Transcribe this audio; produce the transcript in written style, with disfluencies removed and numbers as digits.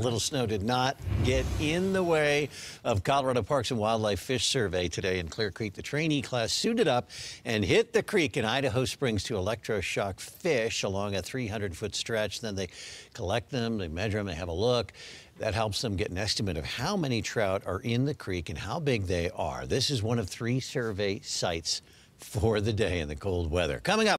little snow did not get in the way of Colorado Parks and Wildlife Fish Survey today in Clear Creek. The trainee class suited up and hit the creek in Idaho Springs to electroshock fish along a 300-foot stretch. Then they collect them, they measure them, they have a look. That helps them get an estimate of how many trout are in the creek and how big they are. This is one of 3 survey sites for the day in the cold weather. Coming up.